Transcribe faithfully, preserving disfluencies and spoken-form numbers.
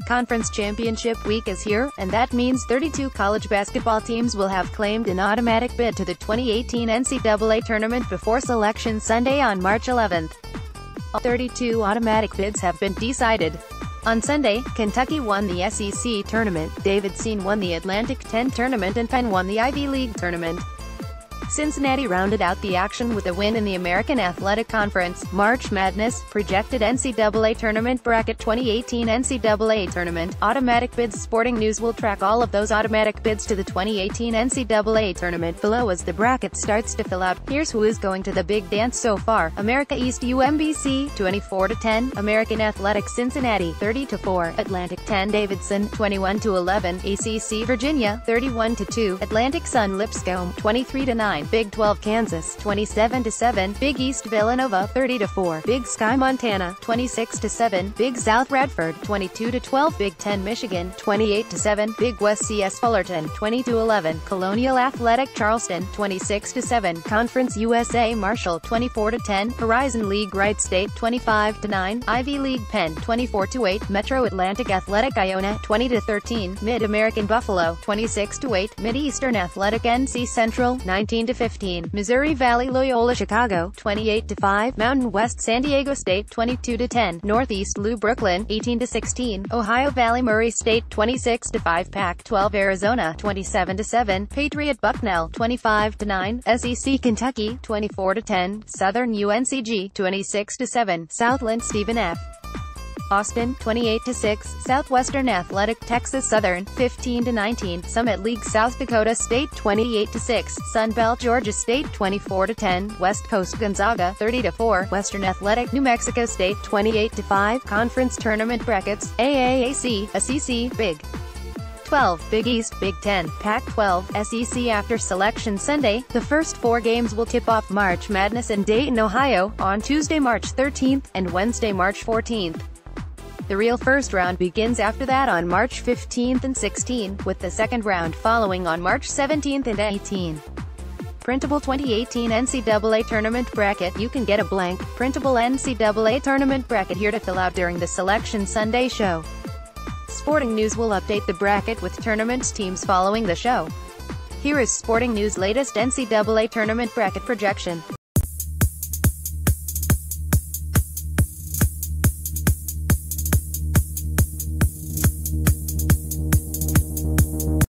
Conference Championship Week is here, and that means thirty-two college basketball teams will have claimed an automatic bid to the twenty eighteen N C double A Tournament before Selection Sunday on March eleventh. All thirty-two automatic bids have been decided. On Sunday, Kentucky won the S E C Tournament, Davidson won the Atlantic ten Tournament and Penn won the Ivy League Tournament. Cincinnati rounded out the action with a win in the American Athletic Conference. March Madness, projected N C double A Tournament bracket twenty eighteen N C double A Tournament, automatic bids. Sporting News will track all of those automatic bids to the twenty eighteen N C double A Tournament below as the bracket starts to fill out. Here's who is going to the big dance so far. America East U M B C, twenty-four to ten, American Athletic Cincinnati, thirty to four, Atlantic ten Davidson, twenty-one to eleven, A C C Virginia, thirty-one to two, Atlantic Sun Lipscomb, twenty-three to nine, Big twelve Kansas, twenty-seven to seven, Big East Villanova, thirty to four, Big Sky Montana, twenty-six to seven, Big South Radford, twenty-two to twelve, Big Ten Michigan, twenty-eight to seven, Big West C S Fullerton, twenty to eleven, Colonial Athletic Charleston, twenty-six to seven, Conference U S A Marshall, twenty-four to ten, Horizon League Wright State, twenty-five to nine, Ivy League Penn, twenty-four to eight, Metro Atlantic Athletic Iona, twenty to thirteen, Mid-American Buffalo, twenty-six to eight, Mid-Eastern Athletic N C Central, nineteen to fifteen, Missouri Valley Loyola Chicago, twenty-eight to five, Mountain West San Diego State, twenty-two to ten, Northeast Lou Brooklyn, eighteen to sixteen, Ohio Valley Murray State, twenty-six to five, Pac twelve Arizona, twenty-seven to seven, Patriot Bucknell, twenty-five to nine, S E C Kentucky, twenty-four to ten, Southern U N C G, twenty-six to seven, Southland Stephen F. Austin, twenty-eight to six, Southwestern Athletic Texas Southern, fifteen to nineteen, Summit League South Dakota State, twenty-eight to six, Sunbelt Georgia State, twenty-four to ten, West Coast Gonzaga, thirty to four, Western Athletic New Mexico State, twenty-eight to five, Conference Tournament brackets, A A A C, S E C, Big twelve, Big East, Big Ten, Pac twelve, S E C. After Selection Sunday, the first four games will tip off March Madness in Dayton, Ohio, on Tuesday, March thirteenth, and Wednesday, March fourteenth. The real first round begins after that on March fifteenth and sixteenth, with the second round following on March seventeenth and eighteenth. Printable twenty eighteen N C double A Tournament bracket. You can get a blank, printable N C double A Tournament bracket here to fill out during the Selection Sunday show. Sporting News will update the bracket with tournament teams following the show. Here is Sporting News' latest N C double A Tournament bracket projection.